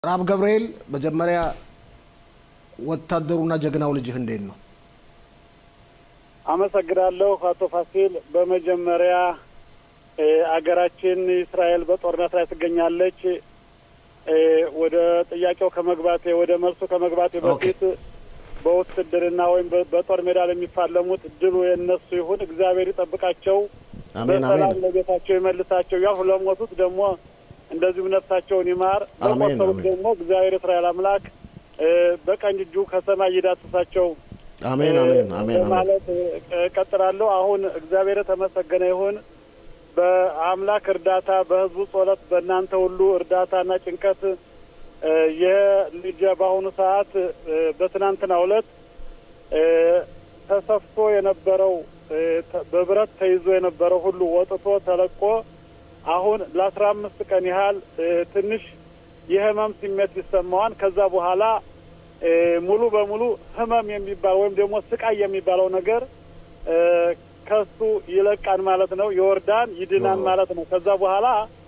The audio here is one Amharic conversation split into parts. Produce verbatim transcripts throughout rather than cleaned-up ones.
ራብ ገብርኤል በመጀመሪያ ወታደሩና ጀግናው ልጅህ እንዴት ነው? አመሰግናለሁ አቶ ፋሲል። በመጀመሪያ አገራችን እስራኤል በጦርነት ላይ ትገኛለች። ወደ ጥያቄው ከመግባቴ ወደ መልሱ ከመግባቴ በፊት በውትድርና ወይም በጦር ሜዳ ለሚፋለሙት ድሉ የነሱ ይሁን፣ እግዚአብሔር ይጠብቃቸው፣ አሜን በሰላም ለቤታቸው ይመልሳቸው። ያው ለሞቱት ደግሞ እንደዚሁ ነፍሳቸውን ይማር፣ ለቆሰሉት ደግሞ እግዚአብሔር እስራኤል አምላክ በቀኝ እጁ ከሰማይ ይዳስሳቸው። አሜን አሜን አሜን ማለት ቀጥራለሁ። አሁን እግዚአብሔር ተመሰገነ ይሁን። በአምላክ እርዳታ፣ በህዝቡ ጸሎት፣ በእናንተ ሁሉ እርዳታና ጭንቀት የልጅ በአሁኑ ሰዓት በትናንትናው ዕለት ተሰፍቶ የነበረው በብረት ተይዞ የነበረው ሁሉ ወጥቶ ተለቆ አሁን ለአስራ አምስት ቀን ያህል ትንሽ የህመም ስሜት ይሰማዋል። ከዛ በኋላ ሙሉ በሙሉ ህመም የሚባል ወይም ደግሞ ስቃይ የሚባለው ነገር ከሱ ይለቃን ማለት ነው፣ ይወርዳን ይድናን ማለት ነው። ከዛ በኋላ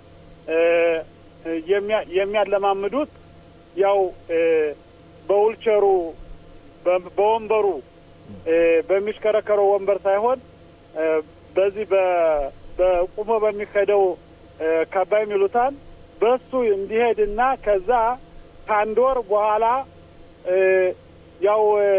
የሚያለማምዱት ያው በውልቸሩ በወንበሩ በሚሽከረከረው ወንበር ሳይሆን በዚህ በቁሞ በሚከደው ካባይ ሚሉታን በሱ እንዲሄድና ከዛ ከአንድ ወር በኋላ ያው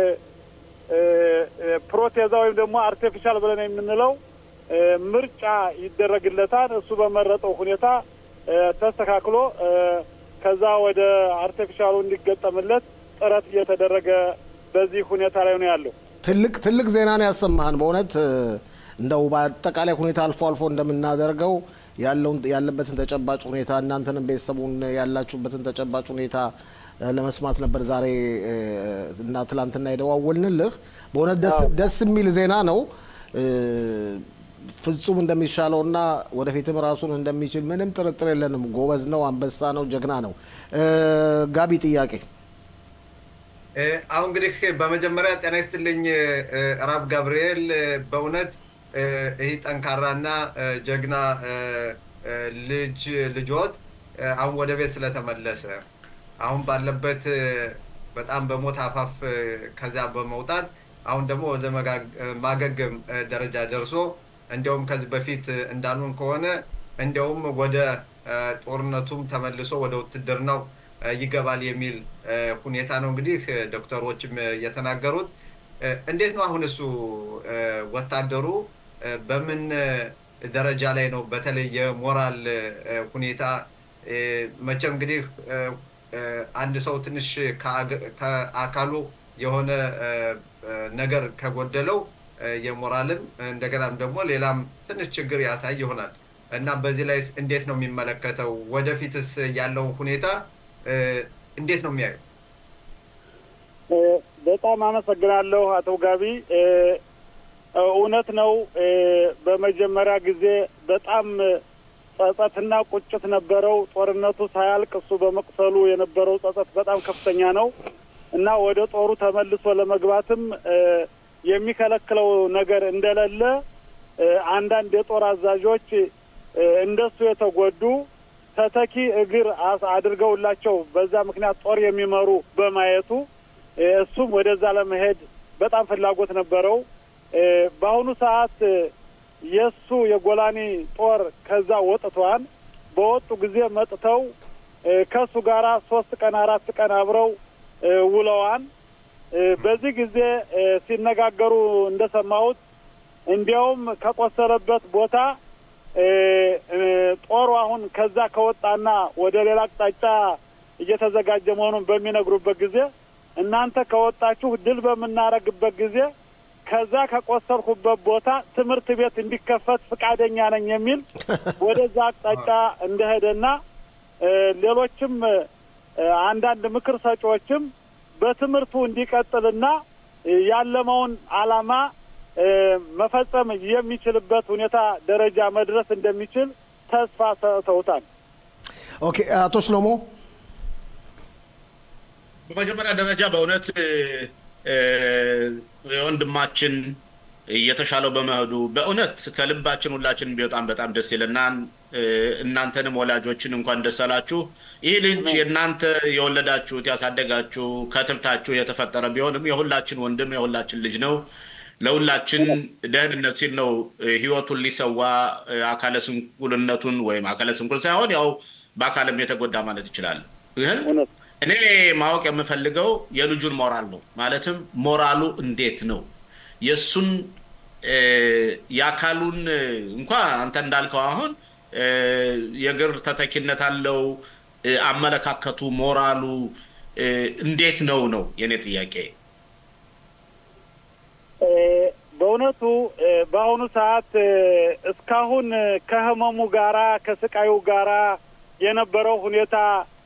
ፕሮቴዛ ወይም ደግሞ አርቲፊሻል ብለን የምንለው ምርጫ ይደረግለታል። እሱ በመረጠው ሁኔታ ተስተካክሎ ከዛ ወደ አርቲፊሻሉ እንዲገጠምለት ጥረት እየተደረገ በዚህ ሁኔታ ላይ ነው ያለው። ትልቅ ትልቅ ዜና ነው ያሰማህን። በእውነት እንደው በአጠቃላይ ሁኔታ አልፎ አልፎ እንደምናደርገው ያለውን ያለበትን ተጨባጭ ሁኔታ እናንተንም ቤተሰቡን ያላችሁበትን ተጨባጭ ሁኔታ ለመስማት ነበር ዛሬ እና ትላንትና የደዋወልንልህ። በእውነት ደስ ደስ የሚል ዜና ነው። ፍጹም እንደሚሻለውና ወደፊትም ራሱን እንደሚችል ምንም ጥርጥር የለንም። ጎበዝ ነው፣ አንበሳ ነው፣ ጀግና ነው። ጋቢ ጥያቄ አሁን እንግዲህ በመጀመሪያ ጤና ይስጥልኝ ራብ ገብርኤል። በእውነት ይሄ ጠንካራና ጀግና ልጅ ልጆት አሁን ወደ ቤት ስለተመለሰ አሁን ባለበት በጣም በሞት አፋፍ ከዛ በመውጣት አሁን ደግሞ ወደ ማገገም ደረጃ ደርሶ እንደውም ከዚህ በፊት እንዳሉን ከሆነ እንደውም ወደ ጦርነቱም ተመልሶ ወደ ውትድርናው ይገባል የሚል ሁኔታ ነው እንግዲህ ዶክተሮችም የተናገሩት። እንዴት ነው አሁን እሱ ወታደሩ በምን ደረጃ ላይ ነው? በተለይ የሞራል ሁኔታ መቼም እንግዲህ አንድ ሰው ትንሽ ከአካሉ የሆነ ነገር ከጎደለው የሞራልም እንደገናም ደግሞ ሌላም ትንሽ ችግር ያሳይ ይሆናል እና በዚህ ላይ እንዴት ነው የሚመለከተው? ወደፊትስ ያለው ሁኔታ እንዴት ነው የሚያየው? በጣም አመሰግናለሁ አቶ ጋቢ። እውነት ነው። በመጀመሪያ ጊዜ በጣም ጸጸትና ቁጭት ነበረው። ጦርነቱ ሳያልቅ እሱ በመቅሰሉ የነበረው ጸጸት በጣም ከፍተኛ ነው እና ወደ ጦሩ ተመልሶ ለመግባትም የሚከለክለው ነገር እንደሌለ አንዳንድ የጦር አዛዦች እንደሱ የተጎዱ ተተኪ እግር አድርገውላቸው በዛ ምክንያት ጦር የሚመሩ በማየቱ እሱም ወደዛ ለመሄድ በጣም ፍላጎት ነበረው። በአሁኑ ሰዓት የሱ የጎላኒ ጦር ከዛ ወጥቷል። በወጡ ጊዜ መጥተው ከሱ ጋራ ሶስት ቀን አራት ቀን አብረው ውለዋን። በዚህ ጊዜ ሲነጋገሩ እንደሰማሁት እንዲያውም ከቆሰለበት ቦታ ጦሩ አሁን ከዛ ከወጣና ወደ ሌላ አቅጣጫ እየተዘጋጀ መሆኑን በሚነግሩበት ጊዜ እናንተ ከወጣችሁ ድል በመናረግበት ጊዜ ከዛ ከቆሰልኩበት ቦታ ትምህርት ቤት እንዲከፈት ፍቃደኛ ነኝ የሚል ወደዛ አቅጣጫ እንደሄደና ሌሎችም አንዳንድ ምክር ሰጪዎችም በትምህርቱ እንዲቀጥልና ያለመውን ዓላማ መፈጸም የሚችልበት ሁኔታ ደረጃ መድረስ እንደሚችል ተስፋ ሰጥተውታል። ኦኬ አቶ ሽሎሞ፣ በመጀመሪያ ደረጃ በእውነት የወንድማችን እየተሻለው በመሄዱ በእውነት ከልባችን ሁላችን ቢወጣም በጣም ደስ ይለናል። እናንተንም ወላጆችን እንኳን ደስ አላችሁ። ይህ ልጅ የእናንተ የወለዳችሁት ያሳደጋችሁ ከትብታችሁ የተፈጠረ ቢሆንም የሁላችን ወንድም የሁላችን ልጅ ነው። ለሁላችን ደህንነት ሲል ነው ህይወቱን ሊሰዋ አካለ ስንኩልነቱን ወይም አካለ ስንኩል ሳይሆን ያው በአካልም የተጎዳ ማለት ይችላል። ግን እኔ ማወቅ የምፈልገው የልጁን ሞራል ነው። ማለትም ሞራሉ እንዴት ነው? የሱን ያካሉን እንኳን አንተ እንዳልከው አሁን የግር ተተኪነት አለው አመለካከቱ ሞራሉ እንዴት ነው ነው የኔ ጥያቄ። በእውነቱ በአሁኑ ሰዓት እስካሁን ከህመሙ ጋራ ከስቃዩ ጋራ የነበረው ሁኔታ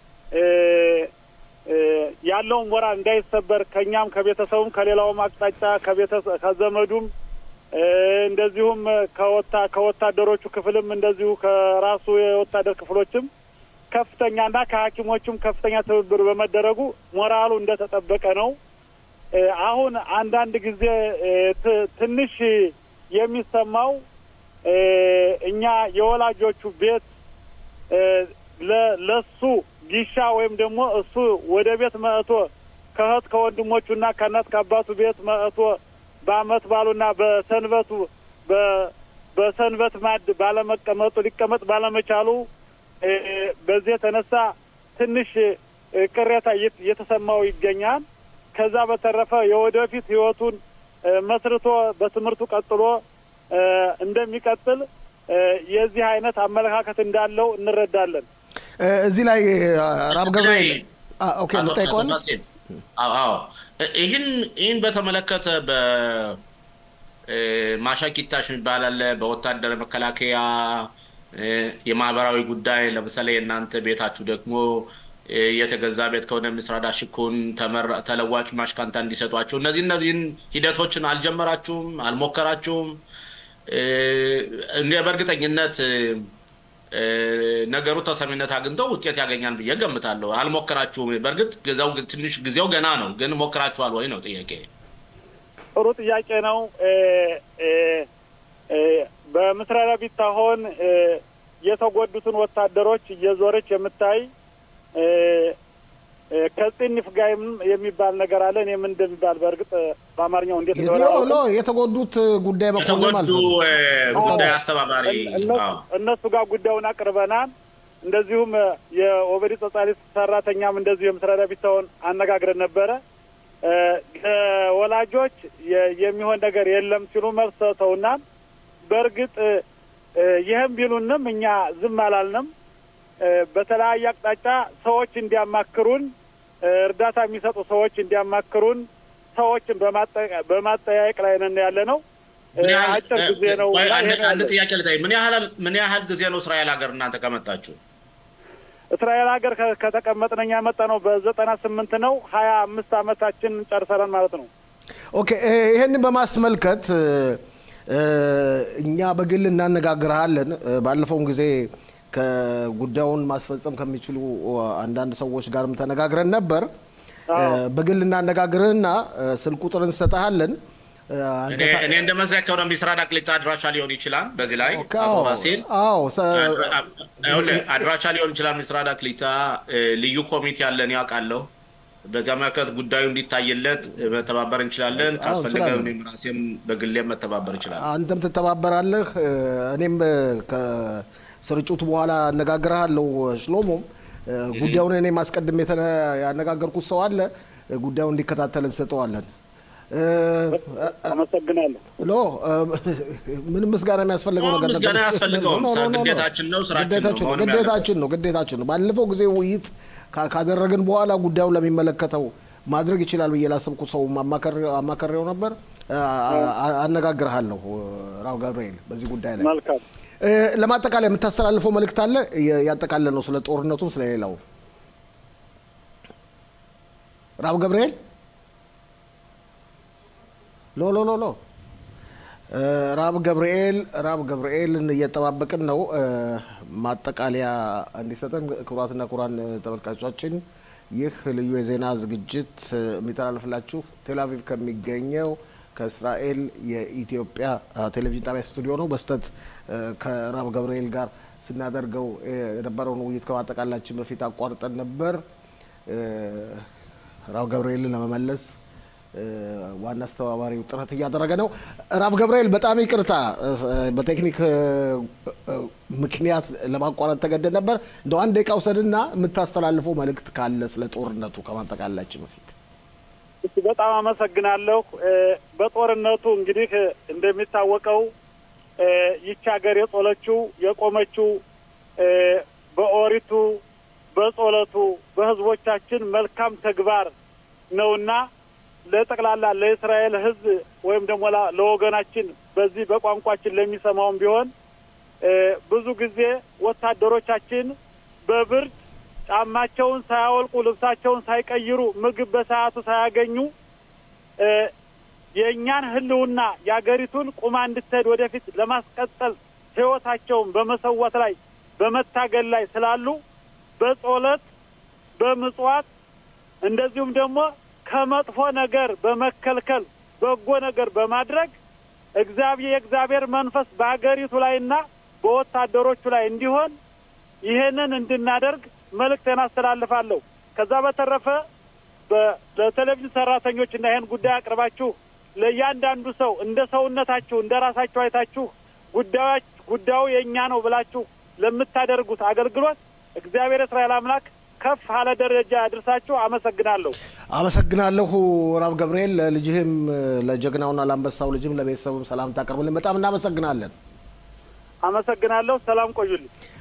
ያለው ሞራል እንዳይሰበር ከኛም ከቤተሰቡም ከሌላውም አቅጣጫ ከቤተሰብ ከዘመዱም እንደዚሁም ከወታ ከወታደሮቹ ክፍልም እንደዚሁ ከራሱ የወታደር ክፍሎችም ከፍተኛና ከሐኪሞችም ከፍተኛ ትብብር በመደረጉ ሞራሉ እንደተጠበቀ ነው። አሁን አንዳንድ ጊዜ ትንሽ የሚሰማው እኛ የወላጆቹ ቤት ለሱ ጊሻ ወይም ደግሞ እሱ ወደ ቤት መጥቶ ከህት ከወንድሞቹና ከናት ከአባቱ ቤት መጥቶ በአመት ባሉና በሰንበቱ በሰንበት ማድ ባለመቀመጡ ሊቀመጥ ባለመቻሉ በዚህ የተነሳ ትንሽ ቅሬታ እየተሰማው ይገኛል። ከዛ በተረፈ የወደፊት ህይወቱን መስርቶ በትምህርቱ ቀጥሎ እንደሚቀጥል የዚህ አይነት አመለካከት እንዳለው እንረዳለን። እዚህ ላይ ራብ ገብርኤል ኦኬ መጣይቆን አዎ ይህን ይህን በተመለከተ በማሻኪታሽ ይባላል በወታደር መከላከያ የማህበራዊ ጉዳይ ለምሳሌ እናንተ ቤታችሁ ደግሞ የተገዛ ቤት ከሆነ ምስራዳ ሽኩን ተለዋጭ ማሽካንታ እንዲሰጧችሁ እነዚህ እነዚህን ሂደቶችን አልጀመራችሁም አልሞከራችሁም? እንደ በርግጠኝነት ነገሩ ተሰሚነት አግኝቶ ውጤት ያገኛል ብዬ ገምታለሁ። አልሞከራችሁም? በርግጥ ጊዜው ትንሽ ጊዜው ገና ነው፣ ግን ሞከራችኋል ወይ ነው ጥያቄ። ጥሩ ጥያቄ ነው። በምስራዳ ቢታሆን የተጎዱትን ወታደሮች እየዞረች የምታይ ከጽንፍ ጋይም የሚባል ነገር አለ። እኔ ምን እንደሚባል በርግጥ በአማርኛው እንዴት ነው ነው የተጎዱት ጉዳይ መቆም ማለት ነው። ጉዳይ አስተባባሪ እነሱ ጋር ጉዳዩን አቅርበናል። እንደዚሁም የኦበዲ ጸጻሪ ሰራተኛም እንደዚሁ የምስራዳ ቢታውን አነጋግረን ነበረ። ወላጆች የሚሆን ነገር የለም ሲሉ መልስ ሰጥተውናል። በርግጥ ይሄም ቢሉንም እኛ ዝም አላልንም። በተለያየ አቅጣጫ ሰዎች እንዲያማክሩን እርዳታ የሚሰጡ ሰዎች እንዲያማክሩን ሰዎችን በማጠያየቅ ላይ ነን ያለነው። አጭር ጊዜ ነው። አንድ ጥያቄ ልጠይቅ። ምን ያህል ምን ያህል ጊዜ ነው እስራኤል ሀገር እናንተ ከመጣችሁ? እስራኤል ሀገር ከተቀመጥን እኛ መጣነው በዘጠና ስምንት ነው። ሀያ አምስት አመታችን ጨርሰናል ማለት ነው። ኦኬ ይሄንን በማስመልከት እኛ በግል እናነጋግራለን። ባለፈው ጊዜ ከጉዳዩን ማስፈጸም ከሚችሉ አንዳንድ ሰዎች ጋርም ተነጋግረን ነበር። በግል እናነጋግርህና ስልክ ቁጥር እንሰጣለን። እኔ እንደመስለኝ ከሆነ ምስራዳ ክሊታ አድራሻ ሊሆን ይችላል። በዚህ ላይ አቶ ባሲል አዎ አድራሻ ሊሆን ይችላል። ምስራዳ ክሊታ ልዩ ኮሚቴ ያለን ያውቃለሁ። በዛ መከት ጉዳዩ እንዲታየለት መተባበር እንችላለን። ካስፈለገ እኔም ራሴም በግሌም መተባበር ይችላል። አንተም ትተባበራለህ። እኔም ከስርጭቱ በኋላ አነጋግርሃለሁ። ሽሎሞም ጉዳዩን እኔ ማስቀድም ያነጋገርኩት ሰው አለ። ጉዳዩን እንዲከታተል እንሰጠዋለን። አመሰግናለሁ። ሎ ምንም ምስጋና የሚያስፈልገው ነገር ምስጋና ያስፈልገው ግዴታችን ነው፣ ስራችን ነው፣ ግዴታችን ነው፣ ግዴታችን ነው። ባለፈው ጊዜ ውይይት ካደረግን በኋላ ጉዳዩን ለሚመለከተው ማድረግ ይችላል ብዬ ላሰብኩት ሰው አማከረው ነበር። አነጋግርሃለሁ ራብ ገብርኤል በዚህ ጉዳይ ላይ። መልካም። ለማጠቃለያ የምታስተላልፈው መልእክት አለ? ያጠቃለለ ነው ስለ ጦርነቱም ስለሌላው። ራብ ገብርኤል ሎ ሎ ሎ ሎ ራብ ገብርኤል ራብ ገብርኤልን እየተጠባበቅን ነው ማጠቃለያ እንዲሰጠን። ክቡራትና ክቡራን ተመልካቾቻችን ይህ ልዩ የዜና ዝግጅት የሚተላለፍላችሁ ቴል አቪቭ ከሚገኘው ከእስራኤል የኢትዮጵያ ቴሌቪዥን ጣቢያ ስቱዲዮ ነው። በስተት ከራብ ገብርኤል ጋር ስናደርገው የነበረውን ውይይት ከማጠቃላችን በፊት አቋርጠን ነበር። ራብ ገብርኤልን ለመመለስ ዋና አስተባባሪው ጥረት እያደረገ ነው። ራብ ገብርኤል በጣም ይቅርታ በቴክኒክ ምክንያት ለማቋረጥ ተገደደ ነበር። እንደው አንድ ደቂቃ ወሰድና የምታስተላልፈው መልእክት ካለ ስለ ጦርነቱ ከማጠቃላችን በፊት። እሺ፣ በጣም አመሰግናለሁ። በጦርነቱ እንግዲህ እንደሚታወቀው ይህች ሀገር የጾለችው የቆመችው በኦሪቱ በጾለቱ በህዝቦቻችን መልካም ተግባር ነውና ለጠቅላላ ለእስራኤል ህዝብ ወይም ደግሞ ለወገናችን በዚህ በቋንቋችን ለሚሰማውም ቢሆን ብዙ ጊዜ ወታደሮቻችን በብርድ ጫማቸውን ሳያወልቁ ልብሳቸውን ሳይቀይሩ ምግብ በሰዓቱ ሳያገኙ የኛን ህልውና ያገሪቱን ቁማ እንድትሄድ ወደፊት ለማስቀጠል ህይወታቸውን በመሰዋት ላይ በመታገል ላይ ስላሉ በጾለት በምጽዋት እንደዚሁም ደግሞ ከመጥፎ ነገር በመከልከል በጎ ነገር በማድረግ እግዚአብሔር የእግዚአብሔር መንፈስ በአገሪቱ ላይና በወታደሮቹ ላይ እንዲሆን ይሄንን እንድናደርግ መልእክቴን አስተላልፋለሁ። ከዛ በተረፈ በቴሌቪዥን ሰራተኞችና ይሄን ጉዳይ አቅርባችሁ ለእያንዳንዱ ሰው እንደ ሰውነታችሁ እንደ ራሳችሁ አይታችሁ ጉዳዩ ጉዳዩ የኛ ነው ብላችሁ ለምታደርጉት አገልግሎት እግዚአብሔር እስራኤል አምላክ ከፍ ያለ ደረጃ አድርሳችሁ አመሰግናለሁ። አመሰግናለሁ ራብ ገብርኤል። ለልጅህም ለጀግናውና ለአንበሳው ልጅም ለቤተሰቡም ሰላም ታቀርብልን። በጣም እናመሰግናለን። አመሰግናለሁ። ሰላም ቆዩልኝ።